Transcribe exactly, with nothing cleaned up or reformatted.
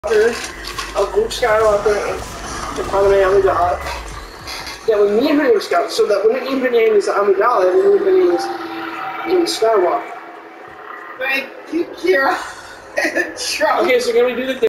of Luke Skywalker and Padme Amidala. That when me and her name is Skywalker, so that when me and her name is Amidala, and when her name is, name is Skywalker. Thank you, Kira. Okay, so can we do the thing?